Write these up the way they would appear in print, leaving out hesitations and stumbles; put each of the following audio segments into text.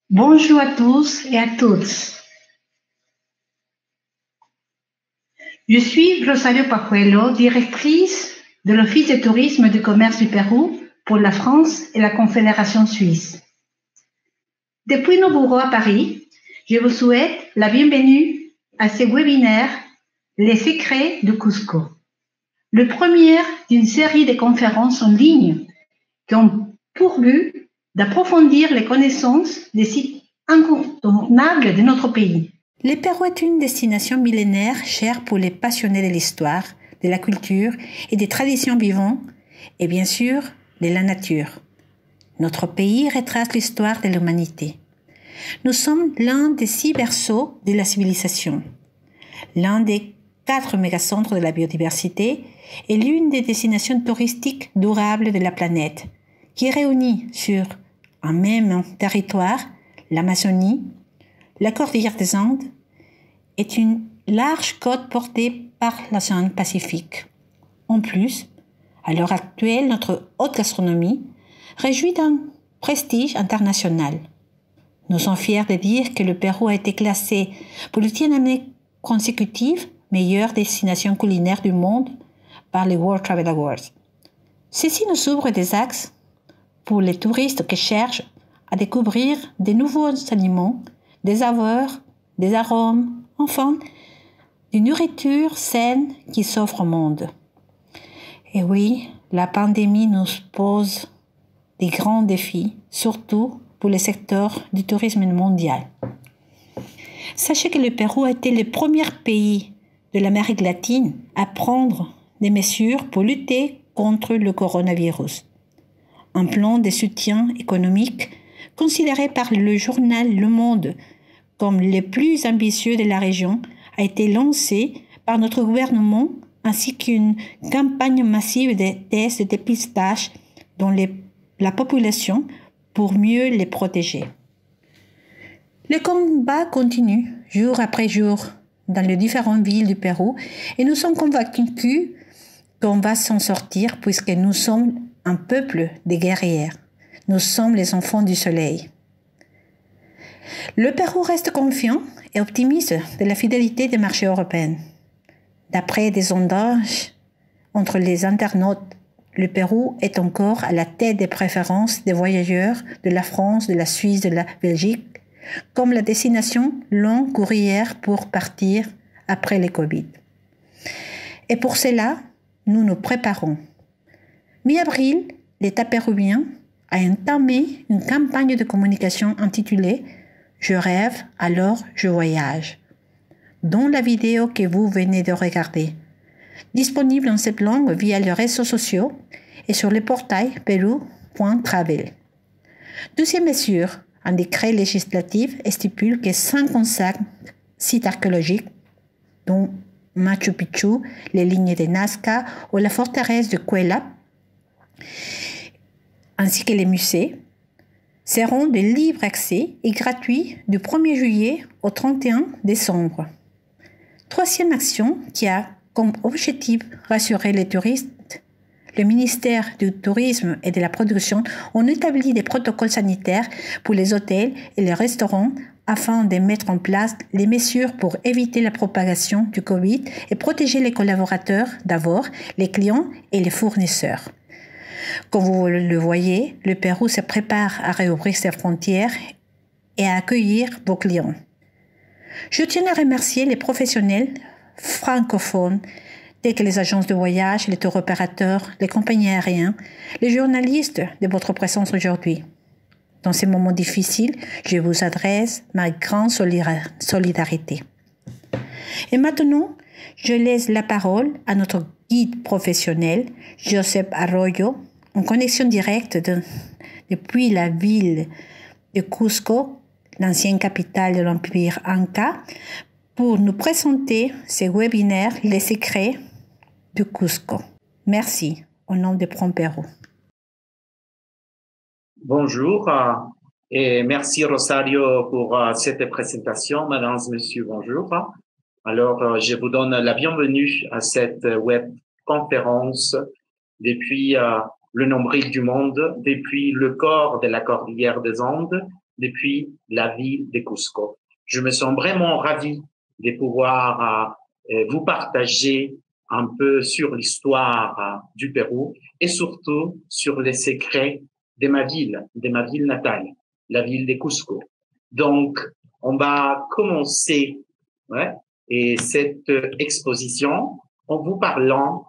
Bonjour à tous et à toutes. Je suis Rosario Pajuelo, directrice de l'Office de tourisme et du commerce du Pérou pour la France et la Confédération suisse. Depuis nos bureaux à Paris, je vous souhaite la bienvenue à ce webinaire Les secrets de Cusco, le premier d'une série de conférences en ligne qui ont pour but d'approfondir les connaissances des sites incontournables de notre pays. Le Pérou est une destination millénaire chère pour les passionnés de l'histoire, de la culture et des traditions vivantes, et bien sûr de la nature. Notre pays retrace l'histoire de l'humanité. Nous sommes l'un des 6 berceaux de la civilisation, l'un des 4 mégacentres de la biodiversité et l'une des destinations touristiques durables de la planète, qui réunit sur un même territoire l'Amazonie, la cordillère des Andes est une large côte portée par l'océan Pacifique. En plus, à l'heure actuelle, notre haute gastronomie réjouit d'un prestige international. Nous sommes fiers de dire que le Pérou a été classé pour l'ultième année consécutive meilleure destination culinaire du monde par les World Travel Awards. Ceci nous ouvre des axes pour les touristes qui cherchent à découvrir de nouveaux aliments, des saveurs, des arômes, enfin, une nourriture saine qui s'offre au monde. Et oui, la pandémie nous pose des grands défis, surtout pour le secteur du tourisme mondial. Sachez que le Pérou a été le premier pays de l'Amérique latine à prendre des mesures pour lutter contre le coronavirus. Un plan de soutien économique considéré par le journal Le Monde comme le plus ambitieux de la région a été lancé par notre gouvernement ainsi qu'une campagne massive de tests de dépistage dans la population pour mieux les protéger. Le combat continue jour après jour dans les différentes villes du Pérou et nous sommes convaincus qu'on va s'en sortir puisque nous sommes un peuple de guerriers. Nous sommes les enfants du soleil. Le Pérou reste confiant et optimiste de la fidélité des marchés européens. D'après des sondages entre les internautes, le Pérou est encore à la tête des préférences des voyageurs de la France, de la Suisse, de la Belgique, comme la destination longue courrière pour partir après le Covid. Et pour cela, nous nous préparons. Mi-avril, l'État péruvien a entamé une campagne de communication intitulée « Je rêve, alors je voyage », dont la vidéo que vous venez de regarder, disponible en cette langue via les réseaux sociaux et sur le portail peru.travel. Deuxième mesure, un décret législatif stipule que 55 sites archéologiques, dont Machu Picchu, les lignes de Nazca ou la forteresse de Cuelap, ainsi que les musées, seront de libre accès et gratuits du 1er juillet au 31 décembre. Troisième action qui a comme objectif rassurer les touristes, le ministère du Tourisme et de la Production ont établi des protocoles sanitaires pour les hôtels et les restaurants afin de mettre en place les mesures pour éviter la propagation du Covid et protéger les collaborateurs d'abord, les clients et les fournisseurs. Comme vous le voyez, le Pérou se prépare à réouvrir ses frontières et à accueillir vos clients. Je tiens à remercier les professionnels francophones tels que les agences de voyage, les tour opérateurs, les compagnies aériennes, les journalistes de votre présence aujourd'hui. Dans ces moments difficiles, je vous adresse ma grande solidarité. Et maintenant, je laisse la parole à notre guide professionnel, Joseph Arroyo, en connexion directe depuis la ville de Cusco, l'ancienne capitale de l'Empire Inca, pour nous présenter ce webinaire « Les secrets de Cusco ». Merci, au nom de Prompero. Bonjour et merci Rosario pour cette présentation. Mesdames et messieurs, bonjour. Alors, je vous donne la bienvenue à cette web conférence depuis le nombril du monde, depuis le corps de la cordillère des Andes depuis la ville de Cusco. Je me sens vraiment ravi de pouvoir vous partager un peu sur l'histoire du Pérou et surtout sur les secrets de ma ville natale, la ville de Cusco. Donc, on va commencer et cette exposition en vous parlant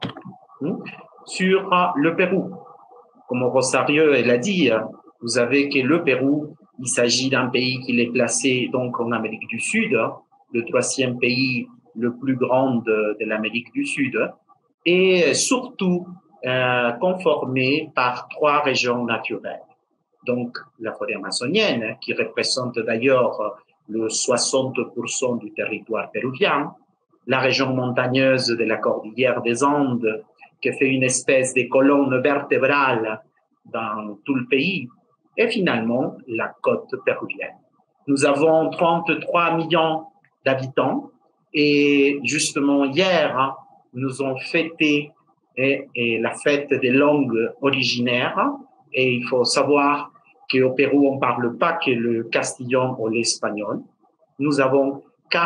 sur le Pérou. Comme Rosario l'a dit, vous savez que le Pérou, il s'agit d'un pays qui est placé donc en Amérique du Sud, le troisième pays le plus grand de l'Amérique du Sud, et surtout conformé par 3 régions naturelles. Donc, la forêt amazonienne, qui représente d'ailleurs le 60% du territoire péruvien, la région montagneuse de la cordillère des Andes, qui fait une espèce de colonne vertébrale dans tout le pays, et finalement la côte péruvienne. Nous avons 33 millions d'habitants et justement hier, nous avons fêté la fête des langues originaires et il faut savoir qu'au Pérou, on ne parle pas que le castillan ou l'espagnol. Nous avons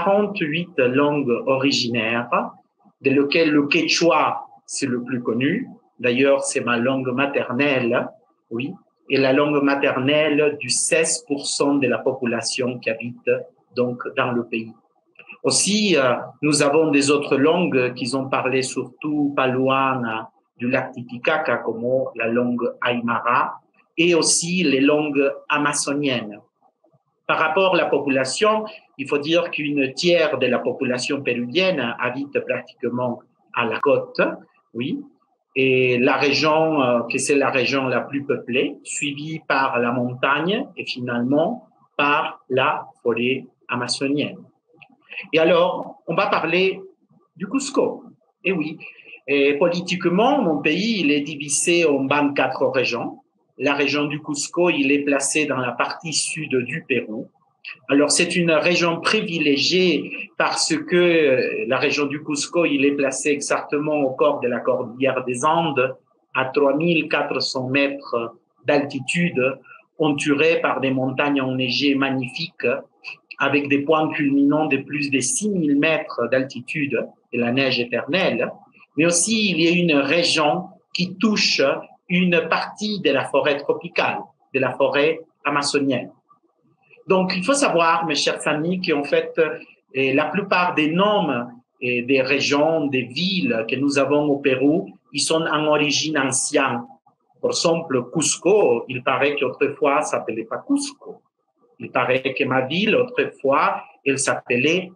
48 langues originaires, de lesquelles le quechua, c'est le plus connu. D'ailleurs, c'est ma langue maternelle, oui, et la langue maternelle du 16% de la population qui habite donc dans le pays. Aussi, nous avons des autres langues qui ont parlé surtout palouane du lac Titicaca, comme la langue aymara, et aussi les langues amazoniennes. Par rapport à la population, il faut dire qu'une tiers de la population péruvienne habite pratiquement à la côte, oui, et la région, que c'est la région la plus peuplée, suivie par la montagne et finalement par la forêt amazonienne. Et alors, on va parler du Cusco. Et oui, et politiquement, mon pays, il est divisé en 24 régions. La région du Cusco, il est placé dans la partie sud du Pérou. Alors, c'est une région privilégiée parce que la région du Cusco, il est placé exactement au corps de la cordillère des Andes, à 3400 mètres d'altitude, entouré par des montagnes enneigées magnifiques, avec des points culminants de plus de 6000 mètres d'altitude et la neige éternelle. Mais aussi, il y a une région qui touche une partie de la forêt tropicale, de la forêt amazonienne. Donc, il faut savoir, mes chers amis, qu'en fait, la plupart des noms des régions, des villes que nous avons au Pérou, ils sont en origine ancienne. Par exemple, Cusco, il paraît qu'autrefois, ça s'appelait pas Cusco. Il paraît que ma ville, autrefois, elle s'appelait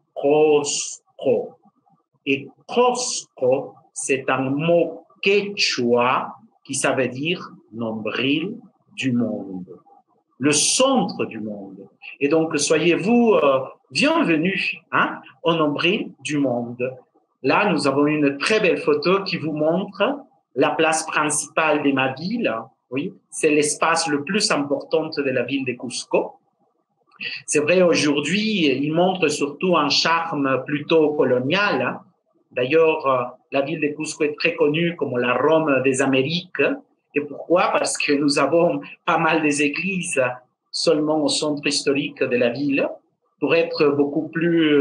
Cosco. Et Cosco, c'est un mot quechua qui ça veut dire nombril du monde, le centre du monde. Et donc, soyez-vous bienvenus au nombril du monde. Là, nous avons une très belle photo qui vous montre la place principale de ma ville. Oui, c'est l'espace le plus important de la ville de Cusco. C'est vrai, aujourd'hui, il montre surtout un charme plutôt colonial. D'ailleurs, la ville de Cusco est très connue comme la Rome des Amériques. Et pourquoi? Parce que nous avons pas mal des églises seulement au centre historique de la ville. Pour être beaucoup plus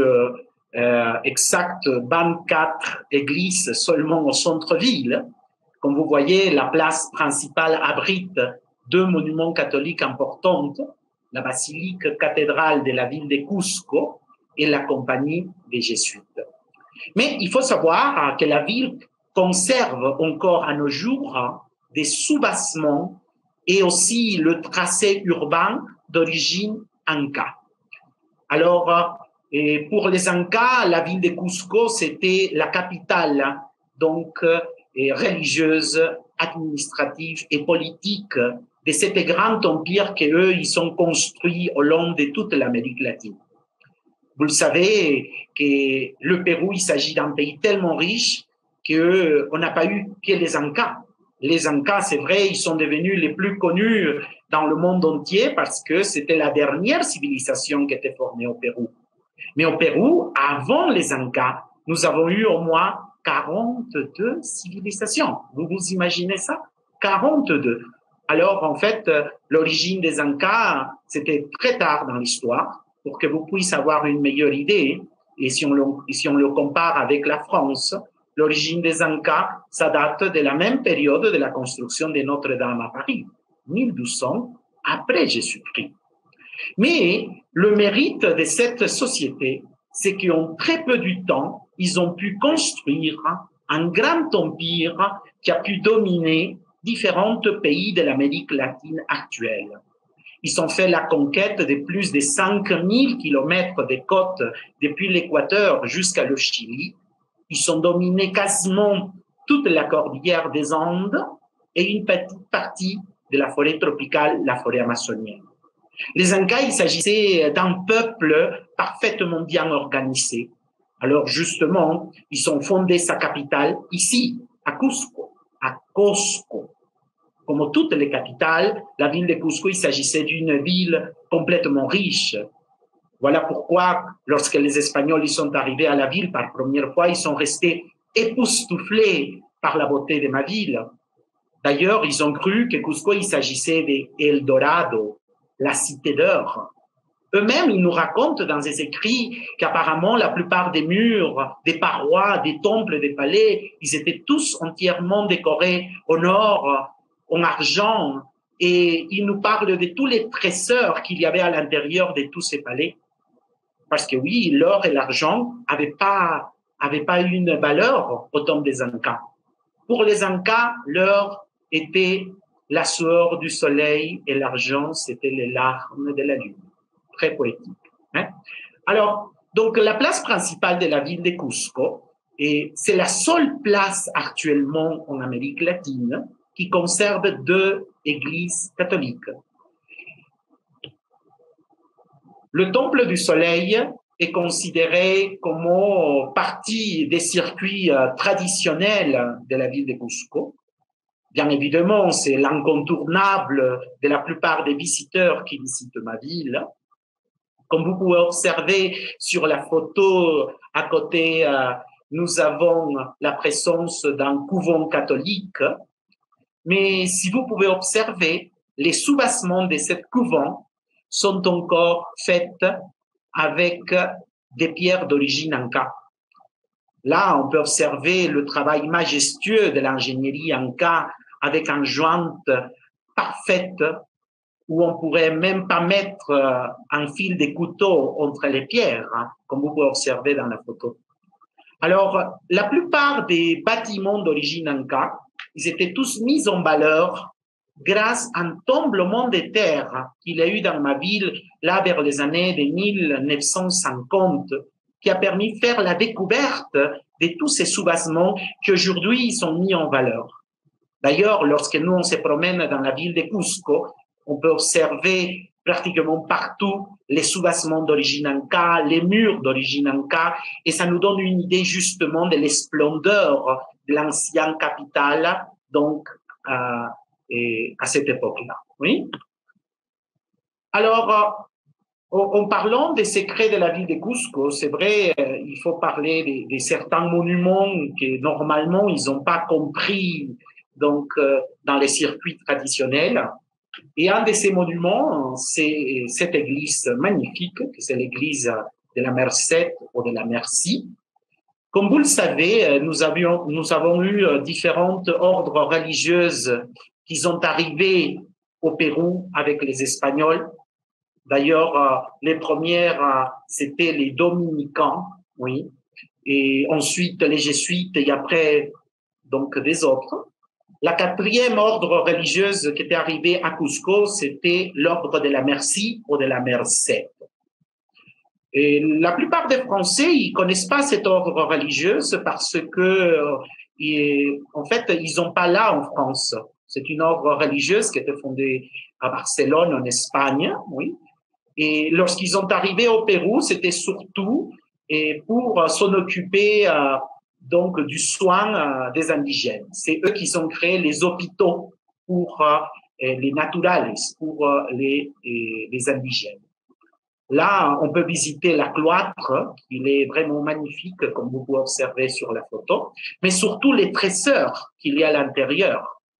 exact, 24 églises seulement au centre-ville. Comme vous voyez, la place principale abrite 2 monuments catholiques importants, la basilique cathédrale de la ville de Cusco et la compagnie des Jésuites. Mais il faut savoir que la ville conserve encore à nos jours des soubassements et aussi le tracé urbain d'origine inca. Alors, et pour les Incas, la ville de Cusco, c'était la capitale, donc religieuse, administrative et politique de cet grand empire qu'eux, ils sont construits au long de toute l'Amérique latine. Vous le savez que le Pérou, il s'agit d'un pays tellement riche qu'on n'a pas eu que les Incas. Les Incas, c'est vrai, ils sont devenus les plus connus dans le monde entier parce que c'était la dernière civilisation qui était formée au Pérou. Mais au Pérou, avant les Incas, nous avons eu au moins 42 civilisations. Vous vous imaginez ça? 42. Alors, en fait, l'origine des Incas, c'était très tard dans l'histoire, pour que vous puissiez avoir une meilleure idée. Et si on le compare avec la France, l'origine des Incas, ça date de la même période de la construction de Notre-Dame à Paris, 1200 après Jésus-Christ. Mais le mérite de cette société, c'est qu'en très peu de temps, ils ont pu construire un grand empire qui a pu dominer différents pays de l'Amérique latine actuelle. Ils ont fait la conquête de plus de 5000 kilomètres de côtes depuis l'Équateur jusqu'à le Chili. Ils ont dominé quasiment toute la cordillère des Andes et une petite partie de la forêt tropicale, la forêt amazonienne. Les Incas, il s'agissait d'un peuple parfaitement bien organisé. Alors justement, ils ont fondé sa capitale ici, à Cusco, à Cusco. Comme toutes les capitales, la ville de Cusco, il s'agissait d'une ville complètement riche. Voilà pourquoi, lorsque les Espagnols ils sont arrivés à la ville par première fois, ils sont restés époustouflés par la beauté de ma ville. D'ailleurs, ils ont cru que Cusco, il s'agissait d'El Dorado, la cité d'or. Eux-mêmes, ils nous racontent dans des écrits qu'apparemment, la plupart des murs, des parois, des temples, des palais, ils étaient tous entièrement décorés en or, en argent, et ils nous parlent de tous les trésors qu'il y avait à l'intérieur de tous ces palais. Parce que oui, l'or et l'argent n'avaient pas une valeur au temps des Incas. Pour les Incas, l'or était la sueur du soleil et l'argent, c'était les larmes de la lune. Très poétique. Hein? Alors, donc la place principale de la ville de Cusco, et c'est la seule place actuellement en Amérique latine qui conserve 2 églises catholiques. Le temple du soleil est considéré comme partie des circuits traditionnels de la ville de Cusco. Bien évidemment, c'est l'incontournable de la plupart des visiteurs qui visitent ma ville. Comme vous pouvez observer sur la photo à côté, nous avons la présence d'un couvent catholique. Mais si vous pouvez observer, les soubassements de ce couvent sont encore faits avec des pierres d'origine inca. Là, on peut observer le travail majestueux de l'ingénierie inca avec une jointe parfaite où on pourrait même pas mettre un fil de couteau entre les pierres, hein, comme vous pouvez observer dans la photo. Alors, la plupart des bâtiments d'origine inca, ils étaient tous mis en valeur grâce à un tremblement de terre qu'il y a eu dans ma ville, là, vers les années de 1950, qui a permis de faire la découverte de tous ces soubassements qui aujourd'hui sont mis en valeur. D'ailleurs, lorsque nous, on se promène dans la ville de Cusco, on peut observer pratiquement partout les soubassements d'origine inca, les murs d'origine inca, et ça nous donne une idée justement de la splendeur de l'ancienne capitale, donc à cette époque-là. Oui. Alors, en parlant des secrets de la ville de Cusco, c'est vrai, il faut parler de certains monuments que normalement ils n'ont pas compris donc dans les circuits traditionnels. Et un de ces monuments, c'est cette église magnifique, c'est l'église de la Merced ou de la Merci. Comme vous le savez, nous avons eu différentes ordres religieuses qui sont arrivées au Pérou avec les Espagnols. D'ailleurs, les premières, c'était les dominicains, oui, et ensuite les jésuites et après, donc, des autres. La 4e ordre religieuse qui était arrivée à Cusco, c'était l'ordre de la Merci ou de la Merced. Et la plupart des Français, ils connaissent pas cette ordre religieuse parce que, en fait, ils n'ont pas là en France. C'est une ordre religieuse qui était fondée à Barcelone, en Espagne, oui. Et lorsqu'ils sont arrivés au Pérou, c'était surtout pour s'en occuper donc du soin des indigènes. C'est eux qui ont créé les hôpitaux pour les naturales, pour les indigènes. Là, on peut visiter la cloître, il est vraiment magnifique, comme vous pouvez observer sur la photo, mais surtout les trésors qu'il y a à l'intérieur.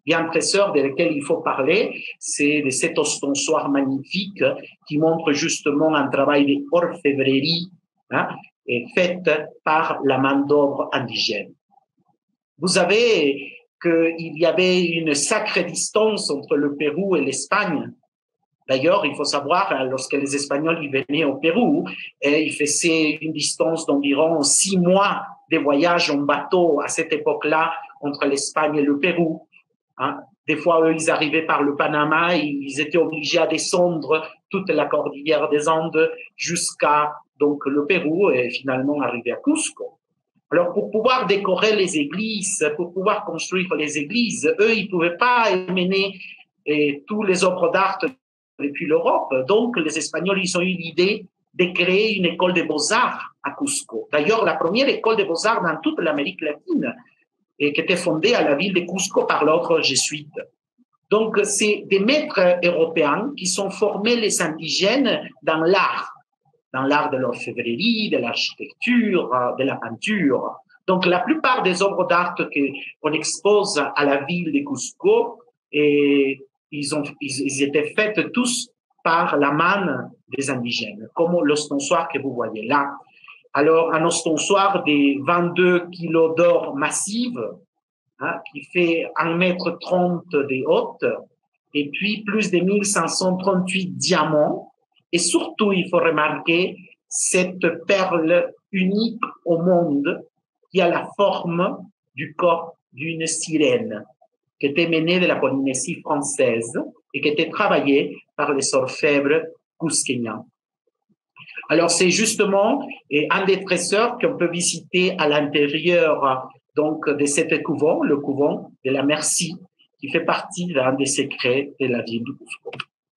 Il y a un trésor de lequel il faut parler, c'est de cet ostensoir magnifique qui montre justement un travail d'orfèvrerie fait par la main-d'œuvre indigène. Vous savez qu'il y avait une sacrée distance entre le Pérou et l'Espagne. D'ailleurs, il faut savoir, lorsque les Espagnols y venaient au Pérou, ils faisaient une distance d'environ 6 mois de voyage en bateau à cette époque-là entre l'Espagne et le Pérou. Des fois, eux, ils arrivaient par le Panama, ils étaient obligés à descendre toute la cordillère des Andes jusqu'à donc le Pérou et finalement arriver à Cusco. Alors, pour pouvoir décorer les églises, pour pouvoir construire les églises, eux, ils ne pouvaient pas mener tous les œuvres d'art depuis l'Europe. Donc, les Espagnols, ils ont eu l'idée de créer une école de beaux-arts à Cusco. D'ailleurs, la première école de beaux-arts dans toute l'Amérique latine, et qui était fondée à la ville de Cusco par l'ordre jésuite. Donc, c'est des maîtres européens qui sont formés les indigènes dans l'art de l'orfèvrerie, de l'architecture, de la peinture. Donc, la plupart des œuvres d'art qu'on expose à la ville de Cusco, ils étaient faites tous par la main des indigènes, comme l'ostensoir que vous voyez là. Alors, un ostensoir de 22 kilos d'or massive, qui fait 1,30 m de haute, et puis plus de 1538 diamants. Et surtout, il faut remarquer cette perle unique au monde qui a la forme du corps d'une sirène, qui était menée de la Polynésie française et qui était travaillée par les orfèvres cusquéniens. Alors, c'est justement un des trésors qu'on peut visiter à l'intérieur donc de cet couvent, le couvent de la Merci, qui fait partie d'un des secrets de la ville de Cusco.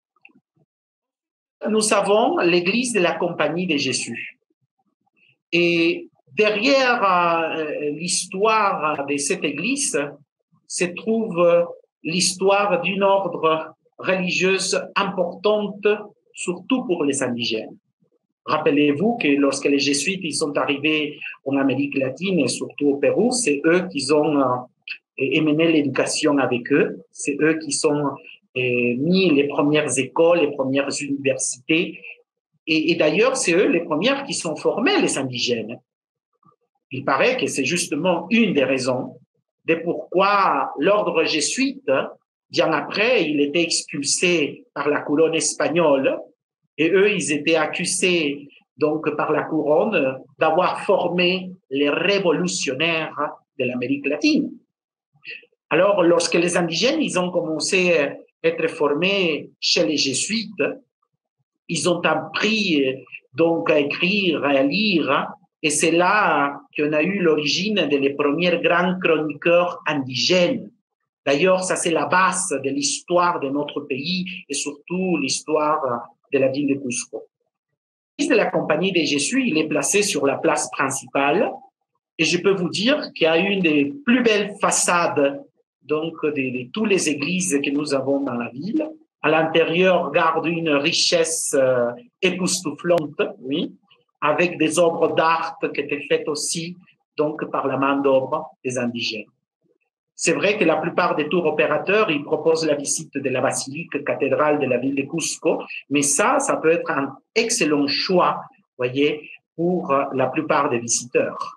Nous avons l'église de la Compagnie de Jésus. Et derrière l'histoire de cette église se trouve l'histoire d'une ordre religieuse importante, surtout pour les indigènes. Rappelez-vous que lorsque les jésuites ils sont arrivés en Amérique latine et surtout au Pérou, c'est eux qui ont mené l'éducation avec eux, c'est eux qui ont mis les premières écoles, les premières universités, et d'ailleurs c'est eux les premières qui sont formés les indigènes. Il paraît que c'est justement une des raisons de pourquoi l'ordre jésuite, bien après, il était expulsé par la couronne espagnole. Et eux, ils étaient accusés donc par la couronne d'avoir formé les révolutionnaires de l'Amérique latine. Alors, lorsque les indigènes, ils ont commencé à être formés chez les jésuites, ils ont appris donc à écrire, à lire, et c'est là qu'on a eu l'origine des premiers grands chroniqueurs indigènes. D'ailleurs, ça c'est la base de l'histoire de notre pays et surtout l'histoire de la ville de Cusco. L'église de la Compagnie des Jésuites, il est placé sur la place principale et je peux vous dire qu'il y a une des plus belles façades donc de toutes les églises que nous avons dans la ville. À l'intérieur, garde une richesse époustouflante, oui, avec des œuvres d'art qui étaient faites aussi donc par la main d'œuvre des indigènes. C'est vrai que la plupart des tours opérateurs, ils proposent la visite de la basilique cathédrale de la ville de Cusco, mais ça peut être un excellent choix, voyez, pour la plupart des visiteurs.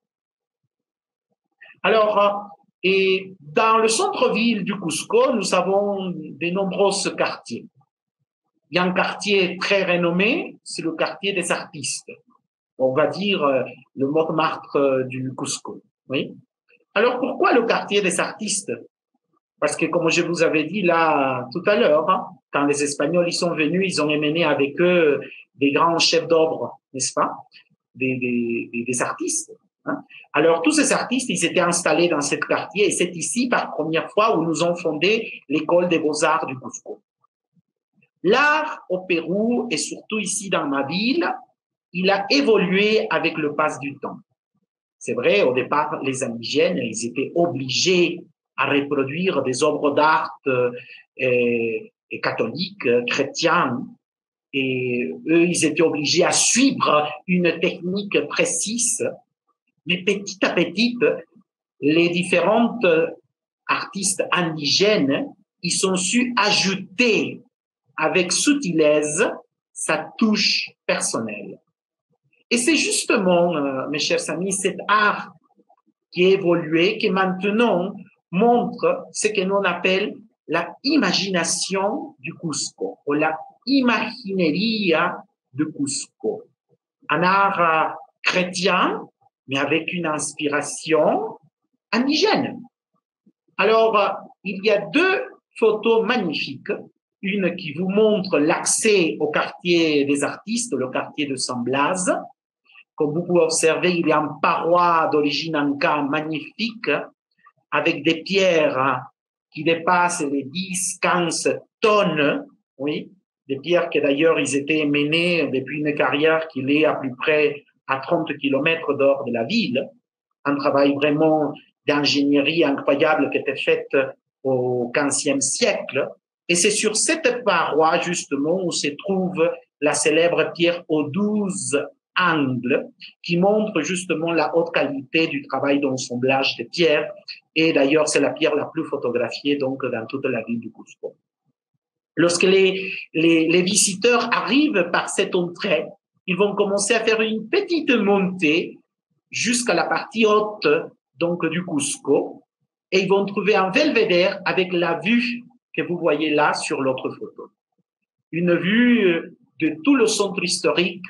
Alors, et dans le centre-ville du Cusco, nous avons de nombreux quartiers. Il y a un quartier très renommé, c'est le quartier des artistes. On va dire le Montmartre du Cusco, oui. Alors, pourquoi le quartier des artistes? Parce que, comme je vous avais dit là tout à l'heure, quand les Espagnols y sont venus, ils ont emmené avec eux des grands chefs d'œuvre, n'est-ce pas? Des artistes. Alors, tous ces artistes, ils étaient installés dans ce quartier et c'est ici, par première fois, où nous avons fondé l'école des beaux-arts du Cusco. L'art au Pérou et surtout ici dans ma ville, il a évolué avec le passage du temps. C'est vrai, au départ, les indigènes, ils étaient obligés à reproduire des œuvres d'art catholiques, chrétiennes, et eux, ils étaient obligés à suivre une technique précise. Mais petit à petit, les différentes artistes indigènes, ils ont su ajouter avec subtilesse sa touche personnelle. Et c'est justement, mes chers amis, cet art qui a évolué, qui maintenant montre ce que l'on appelle la imagination du Cusco, ou la imagineria du Cusco. Un art chrétien, mais avec une inspiration indigène. Alors, il y a deux photos magnifiques. Une qui vous montre l'accès au quartier des artistes, le quartier de San Blas. Comme vous pouvez observer, il y a une paroi d'origine inca magnifique avec des pierres qui dépassent les 10-15 tonnes, oui, des pierres que d'ailleurs ils étaient menées depuis une carrière qui est à peu près à 30 kilomètres dehors de la ville. Un travail vraiment d'ingénierie incroyable qui était fait au XVe siècle. Et c'est sur cette paroi, justement, où se trouve la célèbre pierre aux 12 angles, qui montre justement la haute qualité du travail d'assemblage de pierres. Et d'ailleurs, c'est la pierre la plus photographiée donc dans toute la ville du Cusco. Lorsque les visiteurs arrivent par cette entrée, ils vont commencer à faire une petite montée jusqu'à la partie haute donc du Cusco, et ils vont trouver un belvédère avec la vue que vous voyez là sur l'autre photo. Une vue de tout le centre historique,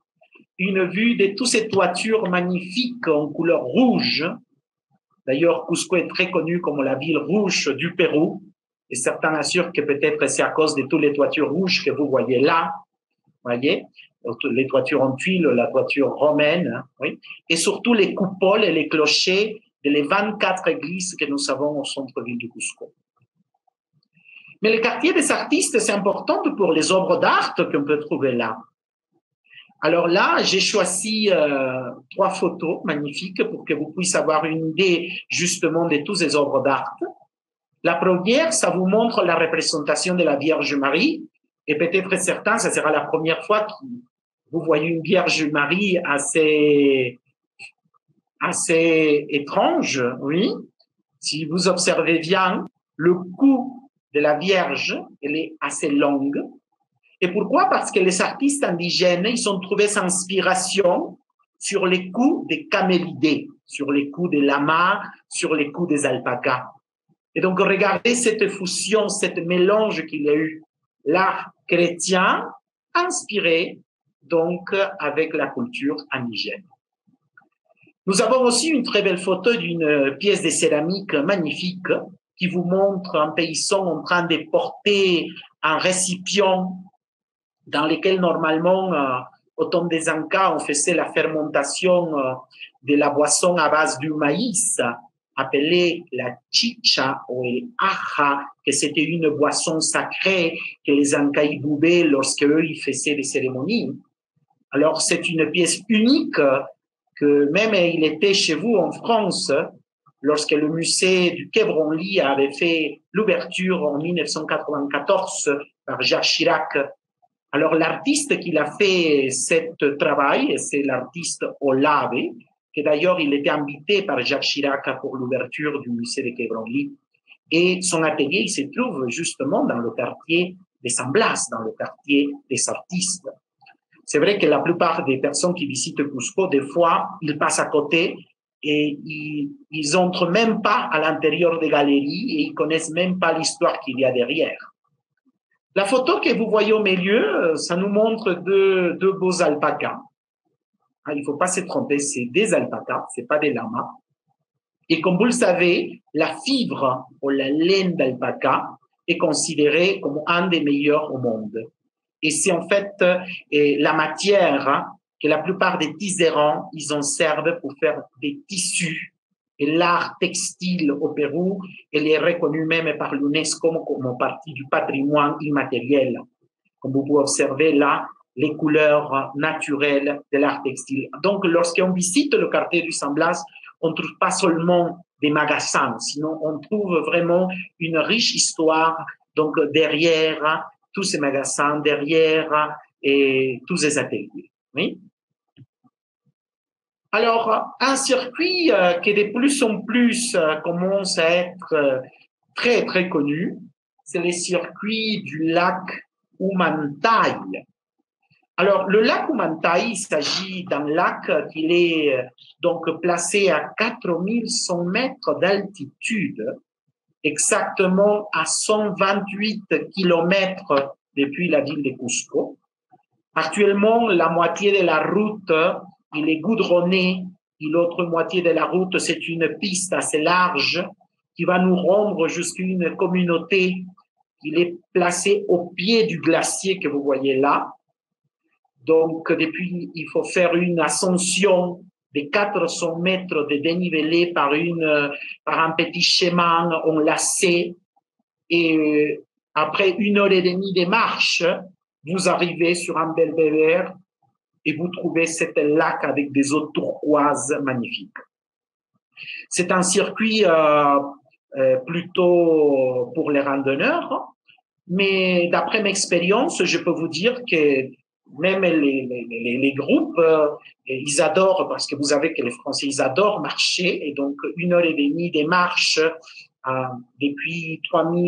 une vue de toutes ces toitures magnifiques en couleur rouge. D'ailleurs, Cusco est très connu comme la ville rouge du Pérou, et certains assurent que peut-être c'est à cause de toutes les toitures rouges que vous voyez là, voyez, les toitures en tuiles, la toiture romaine, oui, et surtout les coupoles et les clochers de les 24 églises que nous avons au centre-ville de Cusco. Mais le quartier des artistes, c'est important pour les œuvres d'art qu'on peut trouver là. Alors là, j'ai choisi 3 photos magnifiques pour que vous puissiez avoir une idée justement de toutes ces œuvres d'art. La première, ça vous montre la représentation de la Vierge Marie, et peut-être certains, ça sera la première fois que vous voyez une Vierge Marie assez étrange, oui. Si vous observez bien, le cou de la Vierge, elle est assez longue. Et pourquoi? Parce que les artistes indigènes, ils ont trouvé cette inspiration sur les coups des camélidés, sur les coups des lamas, sur les coups des alpacas. Et donc, regardez cette fusion, cette mélange qu'il y a eu. L'art chrétien inspiré, donc, avec la culture indigène. Nous avons aussi une très belle photo d'une pièce de céramique magnifique qui vous montre un paysan en train de porter un récipient dans lequel, normalement, au temps des Incas, on faisait la fermentation de la boisson à base du maïs, appelée la chicha ou el aja, que c'était une boisson sacrée que les Incas y buvaient lorsque eux ils faisaient des cérémonies. Alors, c'est une pièce unique que même il était chez vous en France, lorsque le musée du Quai Branly avait fait l'ouverture en 1994 par Jacques Chirac. Alors, l'artiste qui a fait ce travail, c'est l'artiste Olave, que d'ailleurs, il était invité par Jacques Chirac pour l'ouverture du musée de Quai Branly. Et son atelier, il se trouve justement dans le quartier de San Blas, dans le quartier des artistes. C'est vrai que la plupart des personnes qui visitent Cusco, des fois, ils passent à côté et ils entrent même pas à l'intérieur des galeries et ils connaissent même pas l'histoire qu'il y a derrière. La photo que vous voyez au milieu, ça nous montre deux beaux alpacas. Il ne faut pas se tromper, c'est des alpacas, c'est pas des lamas. Et comme vous le savez, la fibre ou la laine d'alpaca est considérée comme un des meilleurs au monde. Et c'est en fait la matière que la plupart des tisserands, ils en servent pour faire des tissus. Et l'art textile au Pérou, elle est reconnue même par l'UNESCO comme partie du patrimoine immatériel. Comme vous pouvez observer là, les couleurs naturelles de l'art textile. Donc, lorsqu'on visite le quartier du San Blas, on ne trouve pas seulement des magasins, sinon on trouve vraiment une riche histoire donc derrière tous ces magasins, derrière et tous ces ateliers. Oui? Alors, un circuit qui de plus en plus commence à être très, très connu, c'est le circuit du lac Humantai. Alors, le lac Humantai, il s'agit d'un lac qui est donc placé à 4100 mètres d'altitude, exactement à 128 kilomètres depuis la ville de Cusco. Actuellement, la moitié de la route, il est goudronné, et l'autre moitié de la route, c'est une piste assez large qui va nous rendre jusqu'à une communauté qui est placée au pied du glacier que vous voyez là. Donc, depuis, il faut faire une ascension de 400 mètres de dénivelé par un petit chemin enlacé. Et après 1 heure et demie de marche, vous arrivez sur un belvédère et vous trouvez cet lac avec des eaux turquoises magnifiques. C'est un circuit plutôt pour les randonneurs, mais d'après mes expériences, je peux vous dire que même les groupes, ils adorent, parce que vous savez que les Français, ils adorent marcher, et donc 1 heure et demie de marche depuis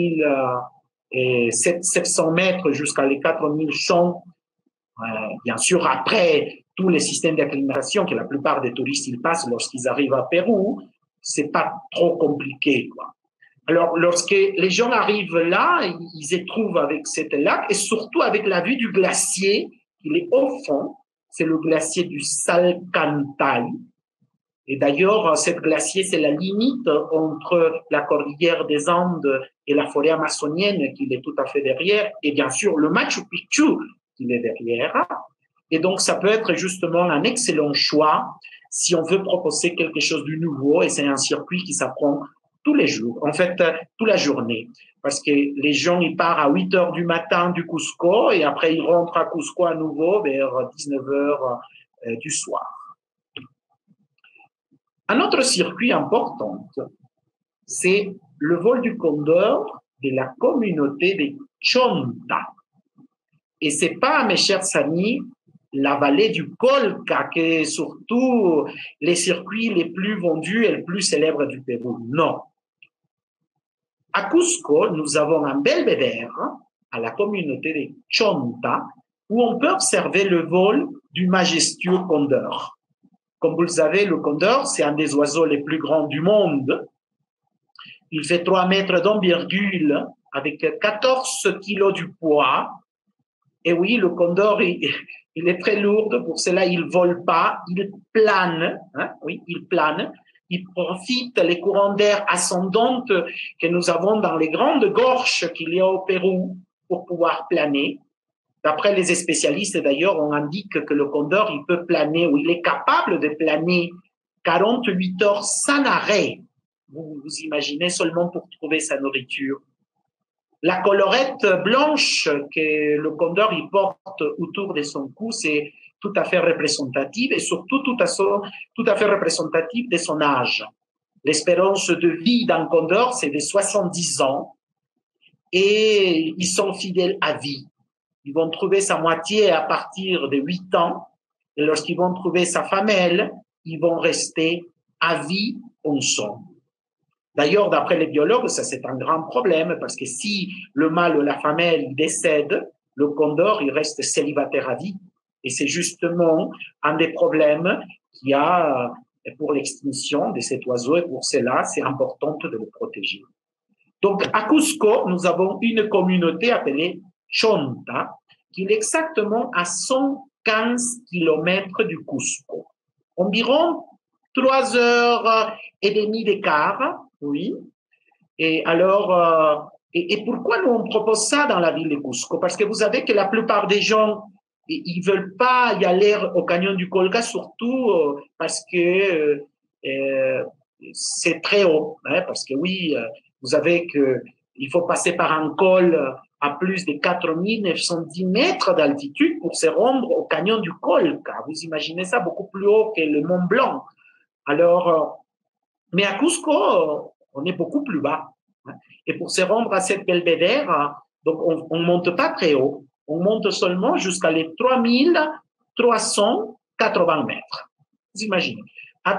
3700 mètres jusqu'à les 4100, bien sûr, après tous les systèmes d'acclimatation que la plupart des touristes ils passent lorsqu'ils arrivent à Pérou, c'est pas trop compliqué, quoi. Alors, lorsque les gens arrivent là, ils se trouvent avec cet lac et surtout avec la vue du glacier, il est au fond, c'est le glacier du Salcantay. Et d'ailleurs, cet glacier, c'est la limite entre la cordillère des Andes et la forêt amazonienne qui est tout à fait derrière, et bien sûr le Machu Picchu qui est derrière. Et donc, ça peut être justement un excellent choix si on veut proposer quelque chose de nouveau, et c'est un circuit qui s'apprend tous les jours, en fait, toute la journée. Parce que les gens, ils partent à 8 heures du matin du Cusco et après, ils rentrent à Cusco à nouveau vers 19 heures du soir. Un autre circuit important, c'est le vol du condor de la communauté de Chonta. Et c'est pas, mes chers amis, la vallée du Colca, qui est surtout les circuits les plus vendus et les plus célèbres du Pérou. Non. À Cusco, nous avons un belvédère à la communauté de Chonta où on peut observer le vol du majestueux condor. Comme vous le savez, le condor, c'est un des oiseaux les plus grands du monde. Il fait 3 mètres d'envergure avec 14 kilos du poids. Et oui, le condor, il est très lourd, pour cela il ne vole pas, il plane, hein, oui, il plane. Il profite des courants d'air ascendants que nous avons dans les grandes gorges qu'il y a au Pérou pour pouvoir planer. D'après les spécialistes, d'ailleurs, on indique que le condor, il peut planer, ou il est capable de planer 48 heures sans arrêt. Vous imaginez, seulement pour trouver sa nourriture. La collerette blanche que le condor il porte autour de son cou, c'est tout à fait représentative et surtout tout à fait représentative de son âge. L'espérance de vie d'un condor, c'est de 70 ans et ils sont fidèles à vie. Ils vont trouver sa moitié à partir de 8 ans et lorsqu'ils vont trouver sa femelle, ils vont rester à vie ensemble. D'ailleurs, d'après les biologues, ça c'est un grand problème parce que si le mâle ou la femelle décède, le condor, il reste célibataire à vie. Et c'est justement un des problèmes qu'il y a pour l'extinction de cet oiseau et pour cela, c'est important de le protéger. Donc, à Cusco, nous avons une communauté appelée Chonta qui est exactement à 115 kilomètres du Cusco. Environ 3 heures et demie d'écart. Oui. Et alors, et pourquoi nous on propose ça dans la ville de Cusco? Parce que vous savez que la plupart des gens, ils veulent pas y aller au canyon du Colca, surtout parce que c'est très haut. Hein, parce que oui, vous savez que il faut passer par un col à plus de 4910 mètres d'altitude pour se rendre au canyon du Colca. Vous imaginez ça beaucoup plus haut que le Mont Blanc. Alors, mais à Cusco, on est beaucoup plus bas. Et pour se rendre à cette belvédère, donc on ne monte pas très haut. On monte seulement jusqu'à les 3380 mètres. Vous imaginez. À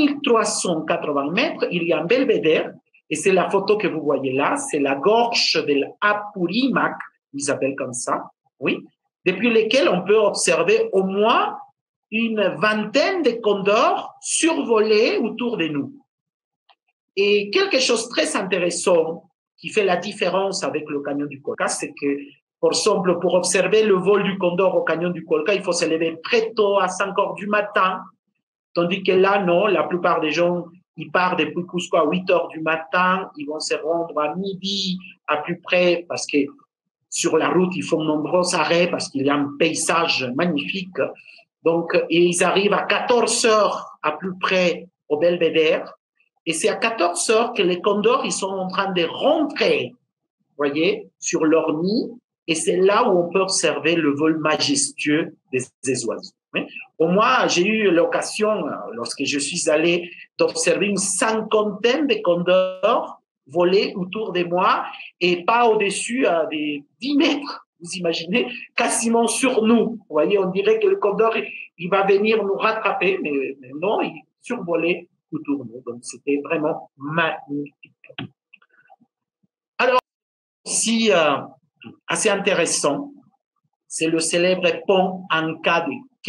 3380 mètres, il y a un belvédère, et c'est la photo que vous voyez là, c'est la gorge de l'Apurimac, ils appellent comme ça, oui, depuis lesquels on peut observer au moins une vingtaine de condors survolés autour de nous. Et quelque chose de très intéressant qui fait la différence avec le canyon du Colca, c'est que, par exemple, pour observer le vol du condor au canyon du Colca, il faut se lever très tôt, à 5 heures du matin, tandis que là, non, la plupart des gens, ils partent depuis Cusco à 8 heures du matin, ils vont se rendre à midi à peu près, parce que sur la route, ils font de nombreux arrêts, parce qu'il y a un paysage magnifique. Donc, et ils arrivent à 14 heures à peu près au belvédère, et c'est à 14 heures que les condors, ils sont en train de rentrer, voyez, sur leur nid, et c'est là où on peut observer le vol majestueux des oiseaux. Au moins, j'ai eu l'occasion, lorsque je suis allé, d'observer une cinquantaine de condors voler autour de moi et pas au-dessus des 10 mètres, vous imaginez, quasiment sur nous. Vous voyez, on dirait que le condor, il va venir nous rattraper, mais non, il survolait autour de nous. Donc, c'était vraiment magnifique. Alors, aussi, assez intéressant, c'est le célèbre pont Anka de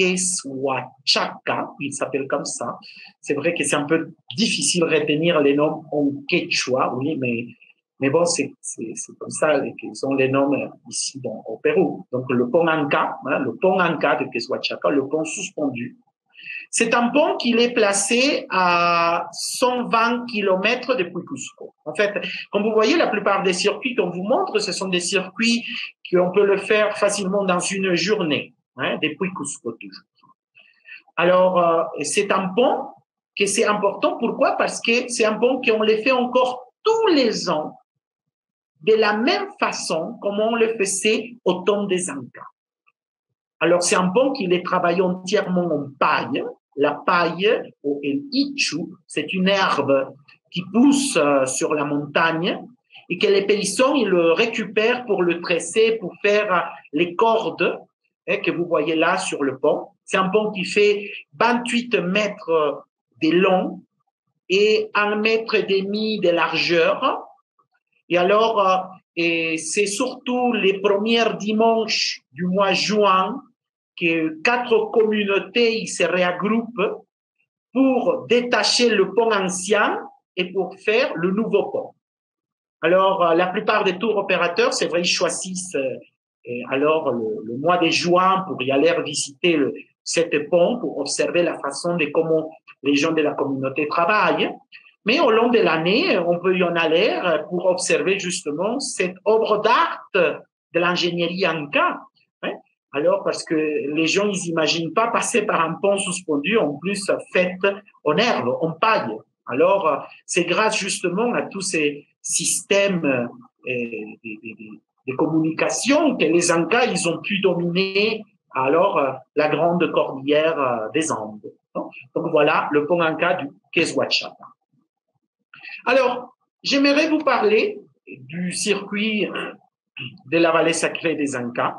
Quechua, il s'appelle comme ça. C'est vrai que c'est un peu difficile de retenir les noms en quechua, oui, mais bon, c'est comme ça qu'ils ont les noms ici au Pérou. Donc, le pont Anka, hein, le pont Anka de Quechua, le pont suspendu. C'est un pont qui est placé à 120 km depuis Cusco. En fait, comme vous voyez, la plupart des circuits qu'on vous montre, ce sont des circuits qu'on peut le faire facilement dans une journée, hein, depuis Cusco toujours. Alors, c'est un pont que c'est important. Pourquoi? Parce que c'est un pont qu'on le fait encore tous les ans de la même façon comme on le faisait au temps des Incas. Alors, c'est un pont qui est travaillé entièrement en paille. La paille, ou el ichu, c'est une herbe qui pousse sur la montagne et que les paysans, ils le récupèrent pour le tresser, pour faire les cordes que vous voyez là sur le pont. C'est un pont qui fait 28 mètres de long et 1,5 mètre de largeur. Et alors, c'est surtout les premiers dimanches du mois de juin que 4 communautés ils se regroupent pour détacher le pont ancien et pour faire le nouveau pont. Alors, la plupart des tours opérateurs, c'est vrai, ils choisissent alors le mois de juin pour y aller visiter cet pont, pour observer la façon de comment les gens de la communauté travaillent. Mais au long de l'année, on peut y en aller pour observer justement cette œuvre d'art de l'ingénierie Inca. Alors, parce que les gens, ils n'imaginent pas passer par un pont suspendu, en plus fait en herbe, en paille. Alors, c'est grâce justement à tous ces systèmes de communication que les Incas, ils ont pu dominer alors la grande cordillère des Andes. Donc voilà le pont Inca du Quechua. Alors, j'aimerais vous parler du circuit de la vallée sacrée des Incas.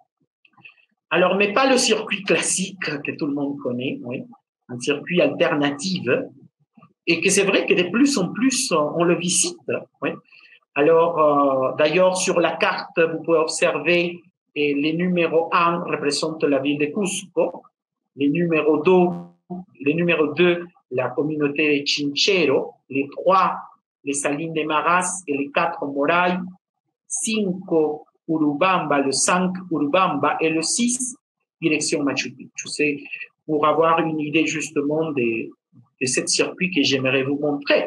Alors, mais pas le circuit classique que tout le monde connaît, oui, un circuit alternatif, et que c'est vrai que de plus en plus, on le visite. Oui. Alors, d'ailleurs, sur la carte, vous pouvez observer les numéros 1 représentent la ville de Cusco, les numéros 2, la communauté Chinchero, les 3, les Salines de Maras, et les 4, Moray, 5, Urubamba, le 5, Urubamba, et le 6, direction Machu Picchu. C'est pour avoir une idée justement de ce circuit que j'aimerais vous montrer.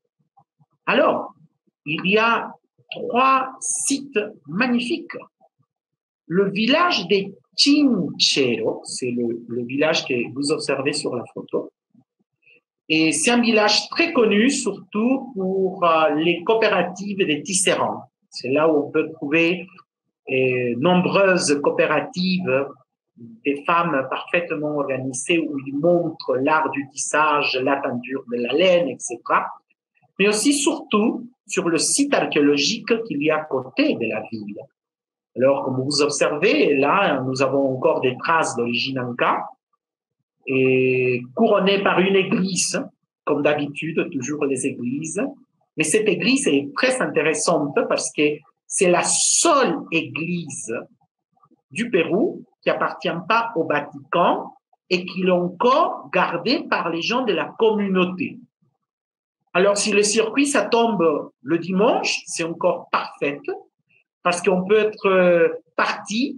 Alors, il y a 3 sites magnifiques. Le village de Chinchero, c'est le village que vous observez sur la photo. Et c'est un village très connu, surtout pour les coopératives des tisserands. C'est là où on peut trouver nombreuses coopératives des femmes parfaitement organisées où ils montrent l'art du tissage, la peinture de la laine, etc. Mais aussi, surtout, sur le site archéologique qu'il y a à côté de la ville. Alors, comme vous observez, là, nous avons encore des traces d'origine Inca. et couronnée par une église, comme d'habitude, toujours les églises. Mais cette église est très intéressante parce que c'est la seule église du Pérou qui appartient pas au Vatican et qui est encore gardée par les gens de la communauté. Alors, si le circuit, ça tombe le dimanche, c'est encore parfait parce qu'on peut être partie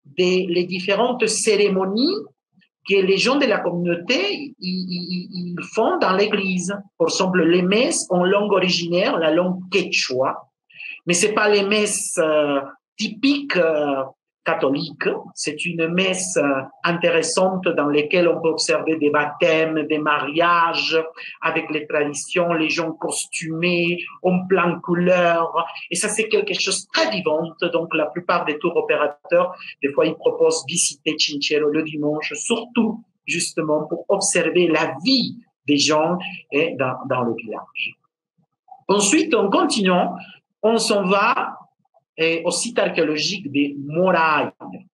des différentes cérémonies que les gens de la communauté ils font dans l'église. Par exemple, les messes en langue originaire, la langue quechua, mais c'est pas les messes typiques catholiques. C'est une messe intéressante dans laquelle on peut observer des baptêmes, des mariages avec les traditions, les gens costumés, en plein couleur. Et ça, c'est quelque chose de très vivant. Donc, la plupart des tours opérateurs, des fois, ils proposent visiter Chinchero le dimanche, surtout justement pour observer la vie des gens et dans le village. Ensuite, en continuant, on s'en va au site archéologique de Moraille.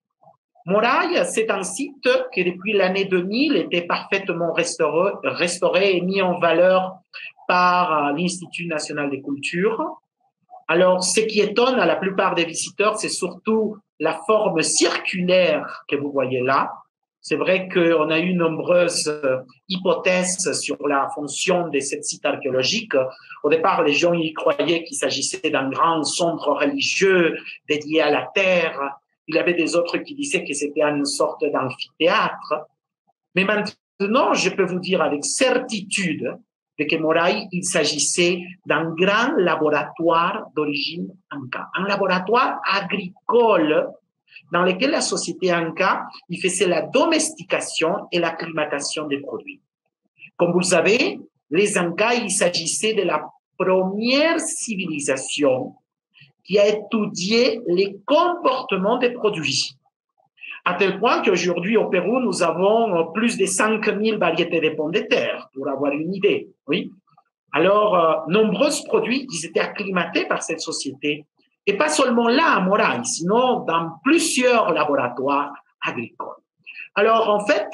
Moraille, c'est un site qui, depuis l'année 2000, était parfaitement restauré et mis en valeur par l'Institut national des cultures. Alors, ce qui étonne à la plupart des visiteurs, c'est surtout la forme circulaire que vous voyez là. C'est vrai qu'on a eu nombreuses hypothèses sur la fonction de ce site archéologique. Au départ, les gens y croyaient qu'il s'agissait d'un grand centre religieux dédié à la terre. Il y avait des autres qui disaient que c'était une sorte d'amphithéâtre. Mais maintenant, je peux vous dire avec certitude que Moraille, il s'agissait d'un grand laboratoire d'origine inca, un laboratoire agricole dans lequel la société inca il faisait la domestication et l'acclimatation des produits. Comme vous le savez, les Incas, il s'agissait de la première civilisation qui a étudié les comportements des produits. À tel point qu'aujourd'hui, au Pérou, nous avons plus de 5000 variétés de pommes de terre, pour avoir une idée. Oui. Alors, nombreux produits, ils étaient acclimatés par cette société. Et pas seulement là, à Moraille, sinon dans plusieurs laboratoires agricoles. Alors, en fait,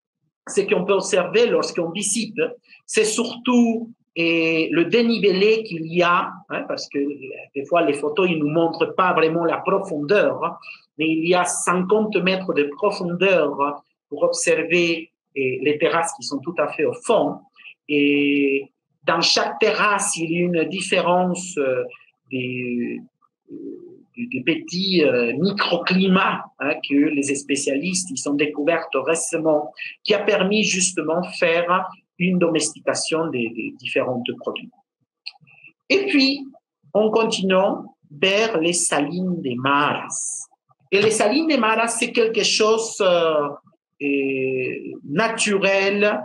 ce qu'on peut observer lorsqu'on visite, c'est surtout le dénivelé qu'il y a, hein, parce que des fois, les photos, ils nous montrent pas vraiment la profondeur, hein, mais il y a 50 mètres de profondeur pour observer les terrasses qui sont tout à fait au fond. Et dans chaque terrasse, il y a une différence des petits microclimats hein, que les spécialistes ils ont découverts récemment, qui a permis justement de faire une domestication des différents produits. Et puis, on continue vers les salines des Maras. Et les salines des Maras, c'est quelque chose naturel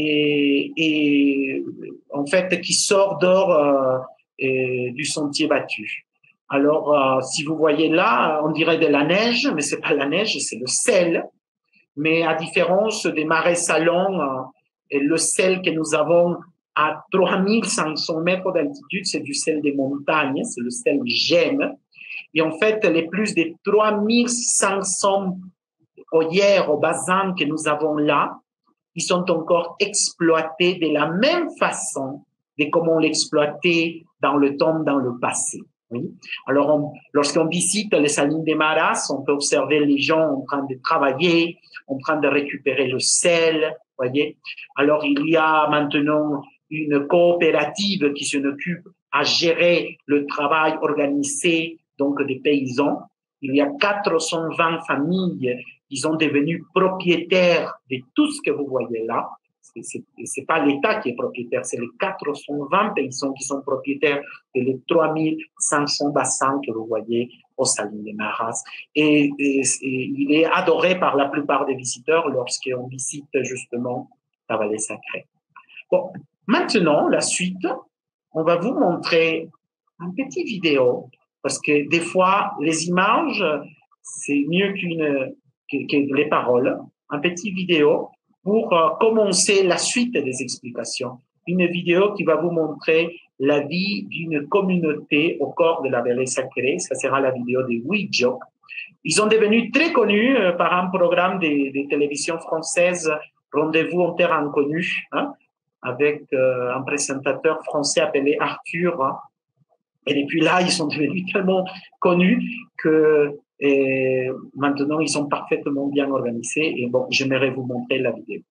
et en fait qui sort d'or du sentier battu. Alors, si vous voyez là, on dirait de la neige, mais c'est pas la neige, c'est le sel. Mais à différence des marais salants, le sel que nous avons à 3500 mètres d'altitude, c'est du sel des montagnes, c'est le sel gemme. Et en fait, les plus de 3500 œillères au bassin que nous avons là, ils sont encore exploités de la même façon de comme on l'exploitait dans le temps, dans le passé. Oui. Alors, lorsqu'on visite les salines des Maras, on peut observer les gens en train de travailler, en train de récupérer le sel, voyez. Alors, il y a maintenant une coopérative qui s'en occupe à gérer le travail organisé, donc des paysans. Il y a 420 familles qui sont devenues propriétaires de tout ce que vous voyez là. C'est pas l'État qui est propriétaire, c'est les 420 paysans qui sont propriétaires de les 3500 bassins que vous voyez aux salines des Maras. Et il est adoré par la plupart des visiteurs lorsqu'on visite justement la vallée sacrée. Bon, maintenant, la suite, on va vous montrer une petite vidéo parce que des fois, les images, c'est mieux que les paroles. Un petit vidéo pour commencer la suite des explications. Une vidéo qui va vous montrer la vie d'une communauté au cœur de la vallée sacrée. Ça sera la vidéo des Huilliches. Ils sont devenus très connus par un programme de télévision française Rendez-vous en terre inconnue, hein, avec un présentateur français appelé Arthur. Hein. Et depuis là, ils sont devenus tellement connus que maintenant, ils sont parfaitement bien organisés. Et bon, j'aimerais vous montrer la vidéo.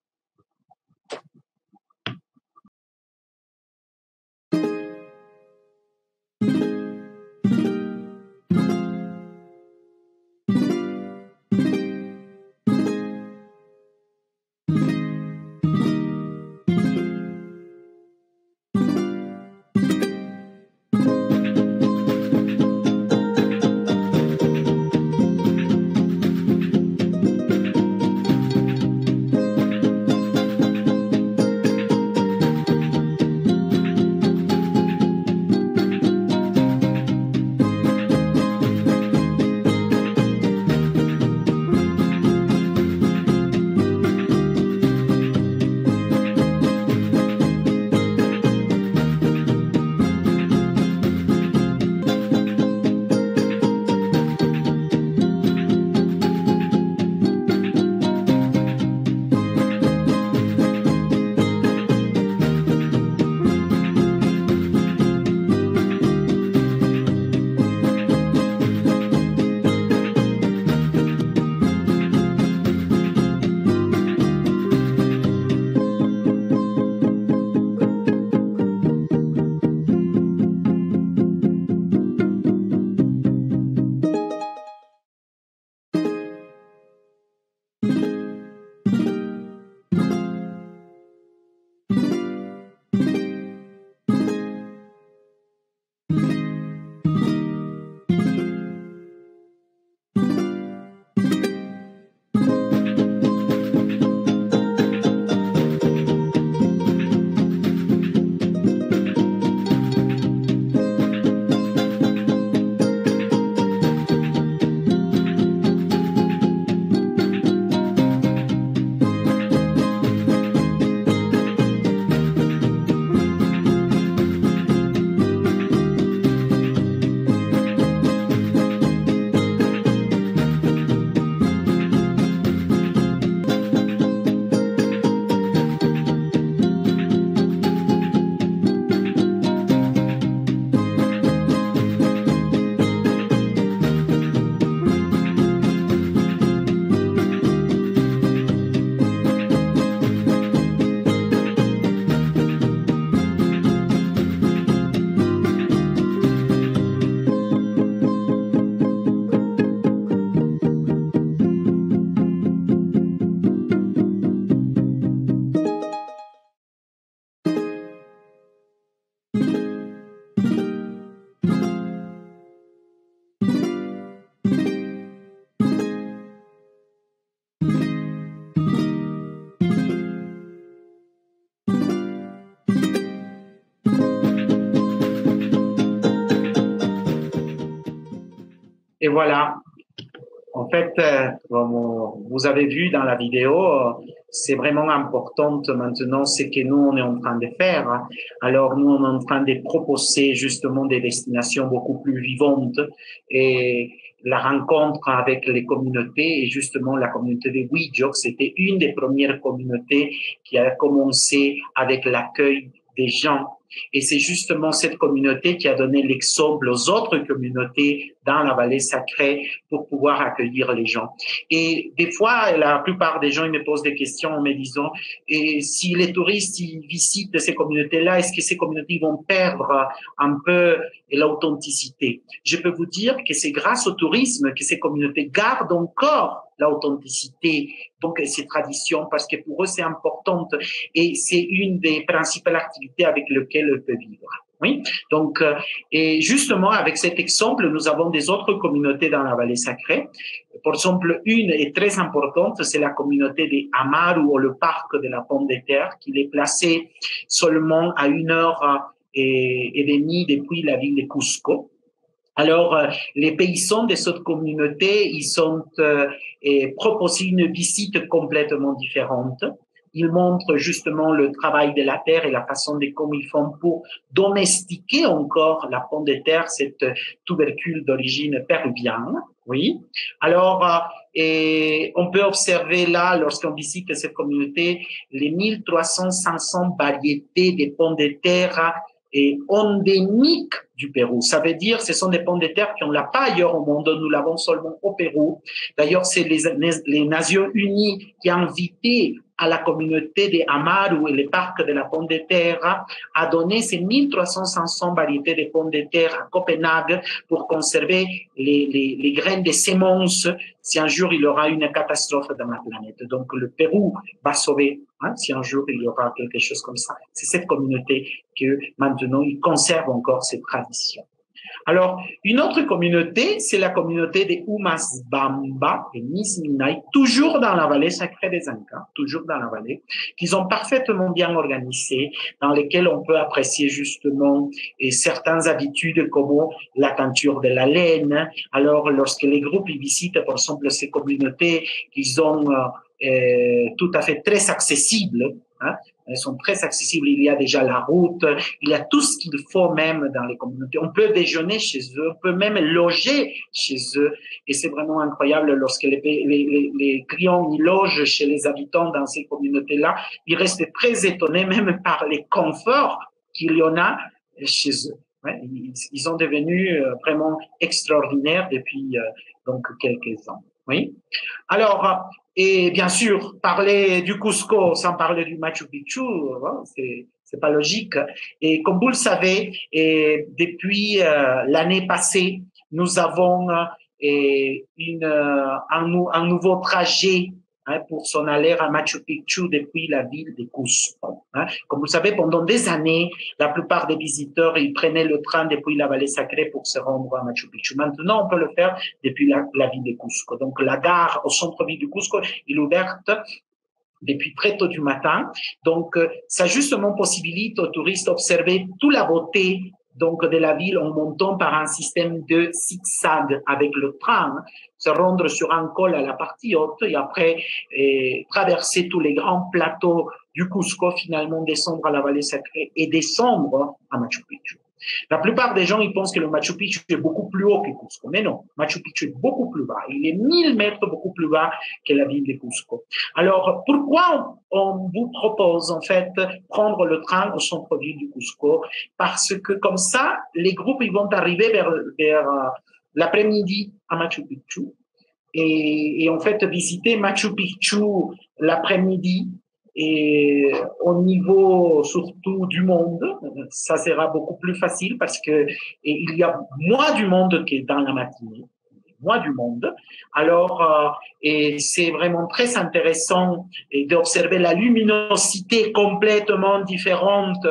Et voilà. En fait, comme vous avez vu dans la vidéo, c'est vraiment important maintenant ce que nous, on est en train de faire. Alors, nous, on est en train de proposer justement des destinations beaucoup plus vivantes et la rencontre avec les communautés et justement la communauté de Ouijok, c'était une des premières communautés qui a commencé avec l'accueil des gens. Et c'est justement cette communauté qui a donné l'exemple aux autres communautés dans la vallée sacrée pour pouvoir accueillir les gens. Et des fois, la plupart des gens ils me posent des questions en me disant et si les touristes ils visitent ces communautés-là, est-ce que ces communautés vont perdre un peu l'authenticité? Je peux vous dire que c'est grâce au tourisme que ces communautés gardent encore l'authenticité, donc ces traditions, parce que pour eux c'est important et c'est une des principales activités avec lesquelles elles peuvent vivre. Oui, donc et justement avec cet exemple, nous avons des autres communautés dans la vallée sacrée. Par exemple, une est très importante, c'est la communauté des Amaru ou le parc de la Pomme de Terre, qui est placé seulement à 1 heure et demie depuis la ville de Cusco. Alors, les paysans de cette communauté, ils ont proposé une visite complètement différente. Ils montrent justement le travail de la terre et la façon de comment ils font pour domestiquer encore la pomme de terre, cette tubercule d'origine péruvienne. Oui. Alors, Et on peut observer là, lorsqu'on visite cette communauté, les 1300-500 variétés de pommes de terre et endémiques du Pérou. Ça veut dire, ce sont des pommes de terre qu'on n'a pas ailleurs au monde, nous l'avons seulement au Pérou. D'ailleurs, c'est les Nations Unies qui ont invité à la communauté des Amaru et les parcs de la pomme de terre à donner ces 1300-500 variétés de pommes de terre à Copenhague pour conserver les graines de semences si un jour il y aura une catastrophe dans la planète. Donc, le Pérou va sauver, si un jour il y aura quelque chose comme ça. C'est cette communauté que maintenant, il conserve encore cette tradition. Alors, une autre communauté, c'est la communauté des Umasbamba et Misminay, toujours dans la vallée sacrée des Incas, toujours dans la vallée, qui sont parfaitement bien organisés, dans lesquels on peut apprécier justement certaines habitudes comme la teinture de la laine. Alors, lorsque les groupes y visitent, par exemple, ces communautés qui sont tout à fait très accessibles, elles sont très accessibles. Il y a déjà la route, il y a tout ce qu'il faut même dans les communautés. On peut déjeuner chez eux, on peut même loger chez eux. Et c'est vraiment incroyable lorsque les clients y logent chez les habitants dans ces communautés-là. Ils restent très étonnés même par les conforts qu'il y en a chez eux. Ouais, ils sont devenus vraiment extraordinaires depuis donc quelques ans. Oui. Alors, et bien sûr, parler du Cusco sans parler du Machu Picchu, c'est pas logique. Et comme vous le savez, depuis l'année passée, nous avons un nouveau trajet pour s'en aller à Machu Picchu depuis la ville de Cusco. Comme vous le savez, pendant des années, la plupart des visiteurs, ils prenaient le train depuis la vallée sacrée pour se rendre à Machu Picchu. Maintenant, on peut le faire depuis la ville de Cusco. Donc, la gare au centre-ville de Cusco est ouverte depuis très tôt du matin. Donc, ça justement possibilite aux touristes d'observer toute la beauté donc de la ville en montant par un système de zigzag avec le train, se rendre sur un col à la partie haute et après traverser tous les grands plateaux du Cusco, finalement descendre à la vallée sacrée et descendre à Machu Picchu. La plupart des gens, ils pensent que le Machu Picchu est beaucoup plus haut que Cusco. Mais non, Machu Picchu est beaucoup plus bas. Il est 1000 mètres beaucoup plus bas que la ville de Cusco. Alors, pourquoi on vous propose, en fait, prendre le train au centre-ville du Cusco? Parce que comme ça, les groupes, ils vont arriver vers l'après-midi à Machu Picchu. Et en fait, visiter Machu Picchu l'après-midi, et au niveau surtout du monde, ça sera beaucoup plus facile parce que il y a moins du monde que dans la matinée, moins du monde. Alors, et c'est vraiment très intéressant d'observer la luminosité complètement différente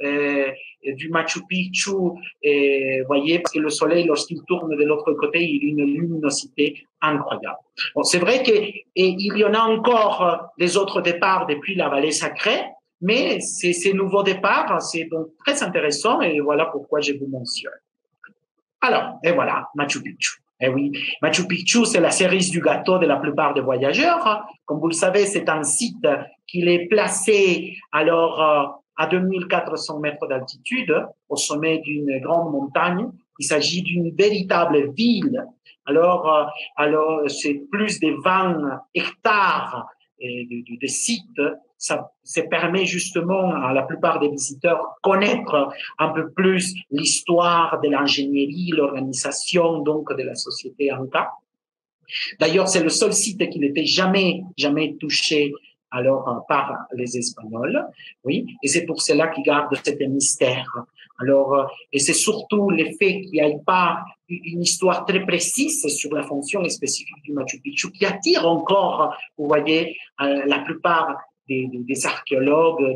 du Machu Picchu, voyez, parce que le soleil, lorsqu'il tourne de l'autre côté, il a une luminosité incroyable. Bon, c'est vrai qu'il y en a encore des autres départs depuis la vallée sacrée, mais ces nouveaux départs, c'est donc très intéressant et voilà pourquoi je vous mentionne. Alors, et voilà, Machu Picchu. Eh oui, Machu Picchu, c'est la cerise du gâteau de la plupart des voyageurs. Comme vous le savez, c'est un site qui est placé alors à 2400 mètres d'altitude, au sommet d'une grande montagne. Il s'agit d'une véritable ville. Alors c'est plus de 20 hectares de sites. Ça permet justement à la plupart des visiteurs connaître un peu plus l'histoire de l'ingénierie, l'organisation donc de la société Inca. D'ailleurs, c'est le seul site qui n'était jamais touché alors par les Espagnols, oui, et c'est pour cela qu'ils gardent cet mystère. Alors, et c'est surtout le fait qu'il n'y ait pas une histoire très précise sur la fonction spécifique du Machu Picchu qui attire encore, vous voyez, la plupart des archéologues,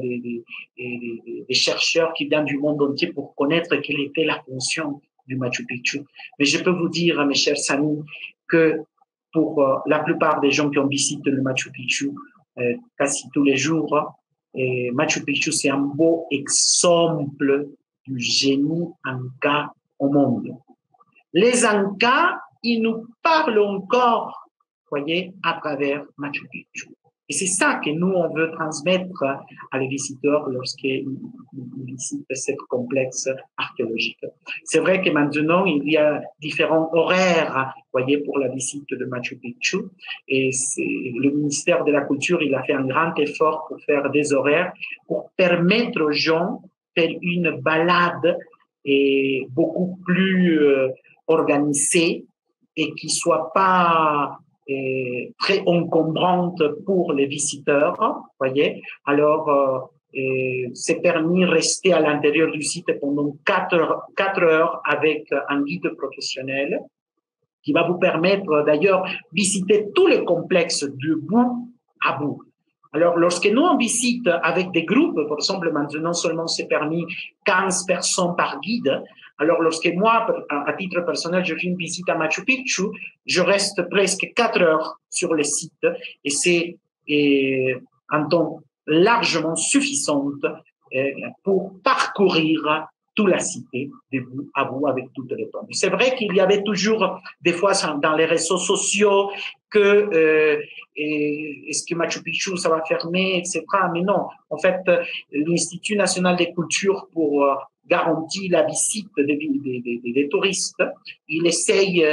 des chercheurs qui viennent du monde entier pour connaître quelle était la fonction du Machu Picchu. Mais je peux vous dire, mes chers amis, que pour la plupart des gens qui ont visité le Machu Picchu quasi tous les jours, Machu Picchu, c'est un beau exemple du génie Inca au monde. Les Incas, ils nous parlent encore, voyez, à travers Machu Picchu. Et c'est ça que nous, on veut transmettre à les visiteurs lorsqu'ils visitent ce complexe archéologique. C'est vrai que maintenant, il y a différents horaires, voyez, pour la visite de Machu Picchu. Et le ministère de la Culture, il a fait un grand effort pour faire des horaires, pour permettre aux gens de faire une balade et beaucoup plus organisée et qui soit pas très encombrante pour les visiteurs, voyez. Alors, c'est permis de rester à l'intérieur du site pendant 4 heures avec un guide professionnel qui va vous permettre d'ailleurs visiter tout le complexe de bout à bout. Alors, lorsque nous, on visite avec des groupes, par exemple, maintenant seulement c'est permis 15 personnes par guide. Alors, lorsque moi, à titre personnel, je fais une visite à Machu Picchu, je reste presque 4 heures sur le site et c'est un temps largement suffisant pour parcourir toute la cité de bout à bout avec toutes les tombes. C'est vrai qu'il y avait toujours des fois dans les réseaux sociaux que est-ce que Machu Picchu ça va fermer, etc. Mais non, en fait, l'Institut national des cultures pour garantir la visite des touristes, il essaye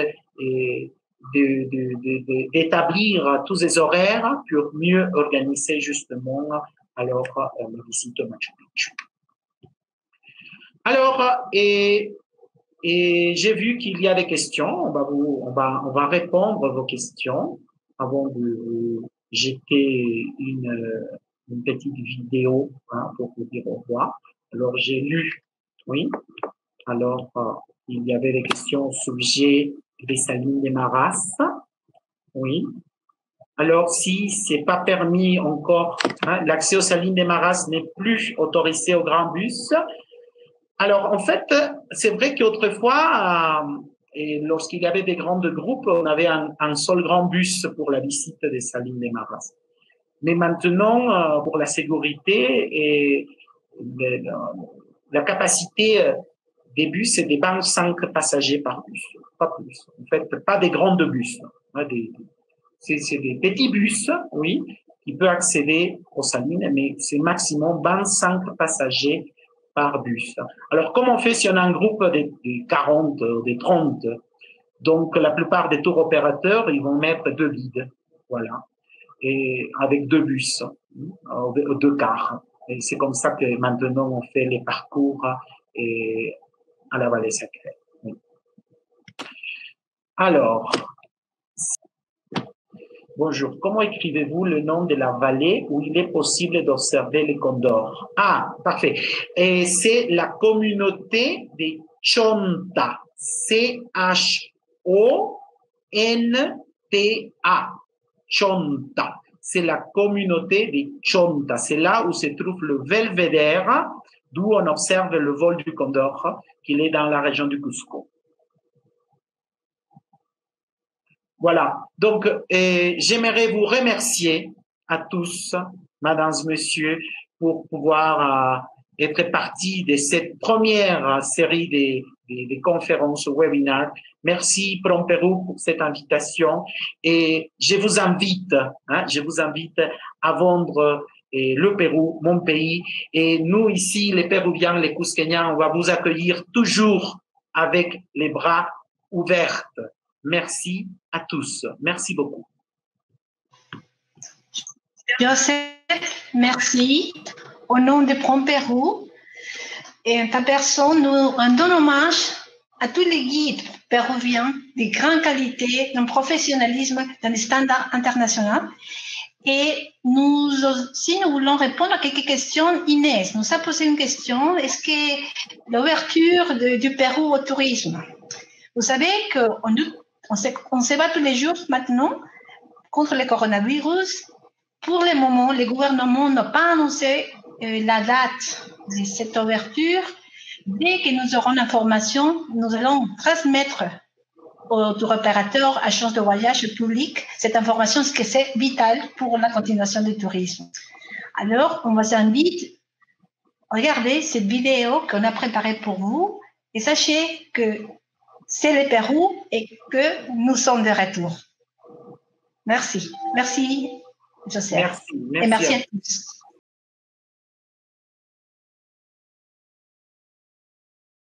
d'établir tous ces horaires pour mieux organiser justement alors la visite au Machu Picchu. Alors, et j'ai vu qu'il y a des questions. On va répondre à vos questions avant de vous jeter une petite vidéo pour vous dire au revoir. Alors, j'ai lu, oui. Alors, il y avait des questions au sujet des salines des Maras. Oui. Alors, si c'est pas permis encore, l'accès aux salines des Maras n'est plus autorisé au grand bus. Alors, en fait, c'est vrai qu'autrefois, et lorsqu'il y avait des grands groupes, on avait un seul grand bus pour la visite des salines des Maras. Mais maintenant, pour la sécurité et la capacité des bus, c'est des 25 passagers par bus, pas plus. En fait, pas des grands bus. C'est des petits bus, oui, qui peuvent accéder aux salines, mais c'est maximum 25 passagers par bus. Alors, comment on fait si on a un groupe de 40, de 30? Donc, la plupart des tours opérateurs, ils vont mettre 2 guides, voilà, et avec 2 bus, 2 cars. Et c'est comme ça que maintenant on fait les parcours à la vallée sacrée. Oui. Alors, bonjour, comment écrivez-vous le nom de la vallée où il est possible d'observer les condors? Ah, parfait. Et c'est la communauté de Chonta. C-H-O-N-T-A. Chonta. C'est la communauté de Chonta. C'est là où se trouve le Belvédère, d'où on observe le vol du condor, qu'il est dans la région du Cusco. Voilà. Donc, j'aimerais vous remercier à tous, mesdames, messieurs, pour pouvoir être partie de cette première série des conférences webinaires. Merci Prom Pérou pour cette invitation et je vous invite à vendre le Pérou, mon pays. Et nous ici, les Péruviens, les Cusqueñans, on va vous accueillir toujours avec les bras ouverts. Merci à tous. Merci beaucoup. Joseph, merci. Au nom de Prom Pérou et en ta personne, nous rendons hommage à tous les guides péruviens de grande qualité, d'un professionnalisme, d'un standard international. Et nous aussi, nous voulons répondre à quelques questions. Inès nous a posé une question. Est-ce que l'ouverture du Pérou au tourisme? Vous savez qu'on se bat tous les jours maintenant contre le coronavirus. Pour le moment, les gouvernements n'ont pas annoncé la date de cette ouverture. Dès que nous aurons l'information, nous allons transmettre aux tour opérateurs, agences de voyage publiques, cette information, parce que c'est vital pour la continuation du tourisme. Alors, on vous invite à regarder cette vidéo qu'on a préparée pour vous et sachez que c'est le Pérou et que nous sommes de retour. Merci. Merci. j'espère. Merci, Et merci merci à tous.